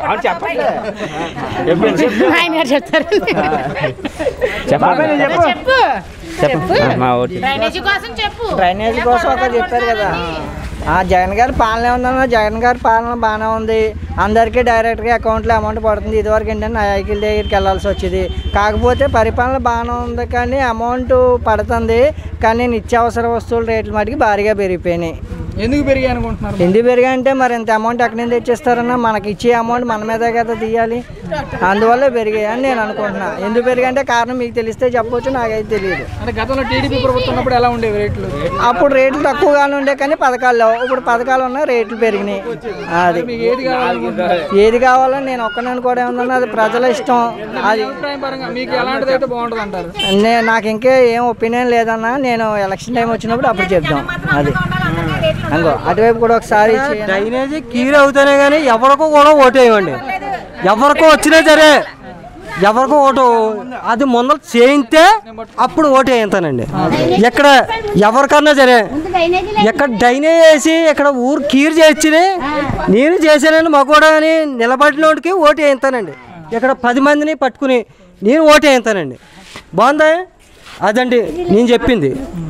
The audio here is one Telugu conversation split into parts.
డ్రైనేజీ కోసం ఒక చెప్పారు కదా. జగన్ గారి పాలన ఉందన్న, జగన్ గారి పాలన బాగానే ఉంది. అందరికీ డైరెక్ట్గా అకౌంట్లో అమౌంట్ పడుతుంది. ఇదివరకు ఏంటంటే నాయకుల దగ్గరికి వెళ్ళాల్సి వచ్చేది. కాకపోతే పరిపాలన బాగానే ఉంది, కానీ అమౌంట్ పడుతుంది. కానీ నిత్యావసర వస్తువుల రేట్లు మటుకు భారీగా పెరిగిపోయినాయి. ఎందుకు పెరిగాయి అనుకుంటున్నారు? ఎందుకు పెరిగాయంటే మరి ఇంత అమౌంట్ ఎక్కడి నుంచి తెచ్చిస్తారన్నా, మనకి ఇచ్చే అమౌంట్ మన మీదే కదా తీయాలి. అందువల్ల పెరిగాయి అని నేను అనుకుంటున్నా. ఎందుకు పెరిగాయంటే కారణం మీకు తెలిస్తే చెప్పవచ్చు, నాకైతే తెలియదు. అంటే గతంలో టీడీపీ ప్రభుత్వం ఉన్నప్పుడు ఎలా ఉండేవి రేట్లు? అప్పుడు రేట్లు తక్కువగానే ఉండే, కానీ పథకాలు లేవు. ఇప్పుడు పథకాలు ఉన్నాయి, రేట్లు పెరిగినాయి. అది ఏది కావాలని నేను ఒక్కనే అనుకోవడం ఉందన్న, అది ప్రజల ఇష్టం. అది మీకు ఎలాంటిది అయితే బాగుంటుంది అంటారు? నాకు ఇంకే ఏం ఒపీనియన్ లేదన్నా. నేను ఎలక్షన్ టైం వచ్చినప్పుడు అప్పుడు చెప్తాం. అది అంగో అటువైపు కూడా ఒకసారి డ్రైనేజీ క్లియర్ అవుతానే కానీ ఎవరికో కూడా ఓటు వేయండి. ఎవరికో వచ్చినా సరే, ఎవరికో ఓటు అది ముందర చేయితే అప్పుడు ఓటు వేస్తానండి. ఎక్కడ ఎవరికన్నా సరే, ఎక్కడ డ్రైనేజ్ వేసి ఇక్కడ ఊరు క్లియర్ చేసి నేను చేశానని మగోడా అని నిలబడినోడికి ఓటు వేస్తానండి. ఇక్కడ 10 మందిని పట్టుకుని నేను ఓటు వేస్తానండి. బాగుందా? అదండి నేను చెప్పింది.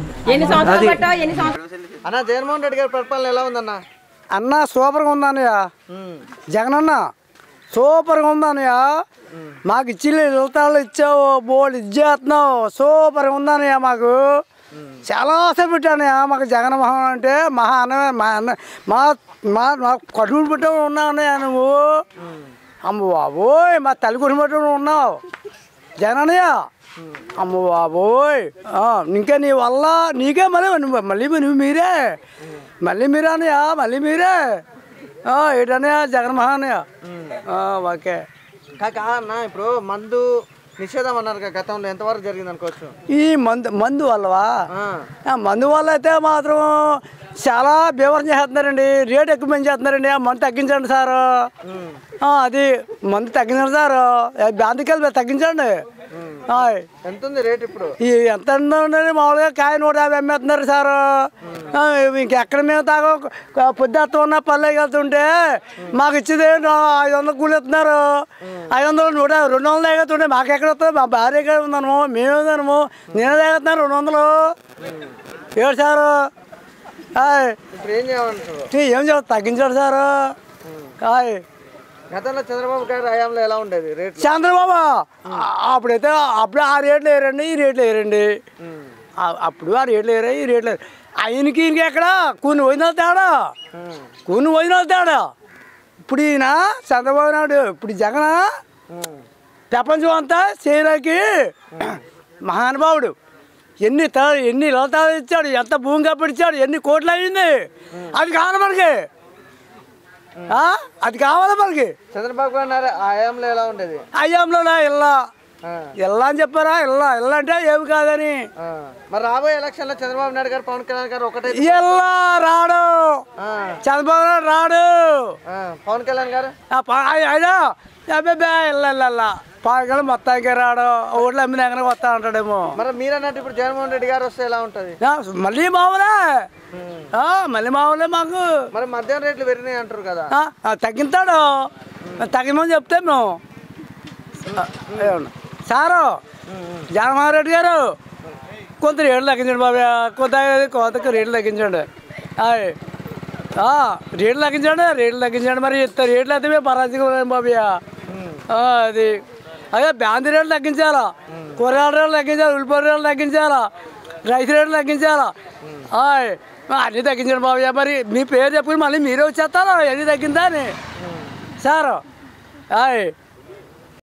అన్న, జగన్మోహన్ రెడ్డి గారి పరిపాలన ఎలా ఉందన్న? అన్న సూపర్గా ఉందన్నయ్య. జగన్ అన్న సూపర్గా ఉందన్నయ్య. మాకు ఇచ్చి వెళ్తాళ్ళు ఇచ్చావు, బోర్డు ఇచ్చేస్తున్నావు. సూపర్గా ఉందన్నయ్య. మాకు చాలా ఆశ పెట్టానయ్య. మాకు జగన్ మోహన్ అంటే మహా అన్నమే. మా కడుపు పెట్ట ఉన్నావు అన్నయ్య నువ్వు. అమ్మ బాబోయ్, మా తల్లి కుటుంబ పెట్టు ఉన్నావు జగన్ అన్నయ్య. అమ్మ బాబోయ్, ఇంకా నీ వల్ల నీకే మళ్ళీ మీరే అన్నయ్య, మళ్ళీ మీరే ఏంటన్నయ్య జగన్మోహన్ అన్నయ్య. ఓకే అన్న, ఇప్పుడు మందు నిషేధం అన్నారు గతంలో, ఎంతవరకు జరిగింది అనుకోవచ్చు? ఈ మందు వల్లవా? మందు వల్ల అయితే మాత్రం చాలా బీవరం చేస్తున్నారండి. రేటు ఎక్కువ పెంచేస్తున్నారండి. మందు తగ్గించండి సారు. అది మందు తగ్గించండి సారు. అందుకెళ్ళి తగ్గించండి. ఎంత ఉంది రేట్ ఇప్పుడు? ఎంత ఉందండి? మామూలుగా కాయ 150 అమ్మేస్తున్నారు సారు. ఇంకెక్కడ మేము పొద్దున్న ఉన్న పల్లెకి వెళ్తుంటే మాకు ఇచ్చేది 500 కూలి ఇస్తున్నారు. 500 200 తాగుతుంటే మాకు ఎక్కడ వస్తుంది? మా భార్య ఎక్కడ ఉందనము, మేము ఉందనము. నేనే తాగుతున్నాను 200. ఏడు సారు. ఏం చేయాలి? తగ్గించాడు సారు. గతంలో చంద్రబాబు గారి హయాంలో ఎలా ఉండేది రేట్? చంద్రబాబు అప్పుడైతే ఆ రేట్లు వేయరండి, ఈ రేట్లు వేయరండి. అప్పుడు ఆ రేట్లు వేయరా, ఈ రేట్లు ఆయనకి ఇంక ఎక్కడ కొన్ని వదిన తేడా, కొన్ని వదిన తేడా. ఇప్పుడు ఈయన చంద్రబాబు నాయుడు, ఇప్పుడు జగన్ ప్రపంచం అంతా చేయడానికి మహానుభావుడు. ఎన్ని లతాలు ఇచ్చాడు, ఎంత భూమి కప్పిచ్చాడు, ఎన్ని కోట్లు అయింది. అది కావాలి మనకి, అది కావాలి మనకి. చంద్రబాబు గారు హయాంలో ఎలా ఉండేది? హయాంలో ఇల్లా అని చెప్పారా? ఇల్లా అంటే ఏమి కాదని. మరి రాబోయే ఎలక్షన్ లో చంద్రబాబు నాయుడు గారు, పవన్ కళ్యాణ్ గారు ఒకటే ఇల్లా రాడు. చంద్రబాబు నాయుడు రాడు. పవన్ కళ్యాణ్ గారు ఇల్లా పవన్ కళ్యాణ్ మొత్తానికి రాడు. ఓట్లు అమ్మినాకనే వస్తా అంటాడేమో. మరి మీరు అన్నట్టు ఇప్పుడు జగన్మోహన్ రెడ్డి గారు వస్తే ఎలా ఉంటది? మళ్ళీ మామూలే, మళ్ళీ మామూలే మాకు. మరి మద్యం రేట్లు పెరిగినాయి అంటారు కదా, తగ్గిస్తాడు. తగ్గిమని చెప్తే మేము సారు జగన్మోహన్ రెడ్డి గారు కొంత రేట్లు తగ్గించండి బాబా. కొంత రేట్లు తగ్గించండి. రేట్లు తగ్గించండి. మరి రేట్లు అయితే మేము పరాజకం బాబయ్య. అది అదే బ్యాంది రేట్లు తగ్గించాలా, కూరగాయల రేట్లు తగ్గించాలా, ఉల్లిపాయ రేట్లు తగ్గించాలా, రైస్ రేట్లు తగ్గించాలా. అన్నీ తగ్గించండి బాబయ్య. మరి మీ పేరు చెప్పుకుని మళ్ళీ మీరే వచ్చేస్తారా అన్నీ తగ్గిందా అని సారు.